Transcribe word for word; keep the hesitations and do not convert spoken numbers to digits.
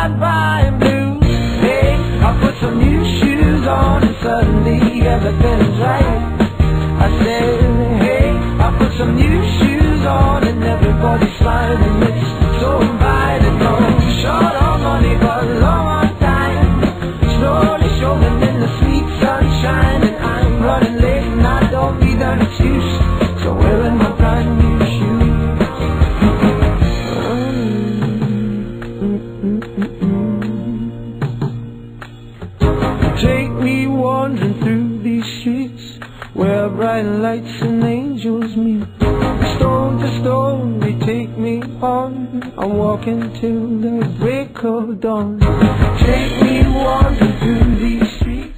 start buying blues. Hey, I put some new shoes on and suddenly everything's right. I said, hey, I put some new shoes on and everybody's smiling. It's so inviting. No short on money but long on time. Slowly showing in the sweet sunshine. And I'm running late and I don't need an excuse. So wearing my brand new shoes. Take me wandering through these streets where bright lights and angels meet. Stone to stone they take me on. I'm walking till the break of dawn. Take me wandering through these streets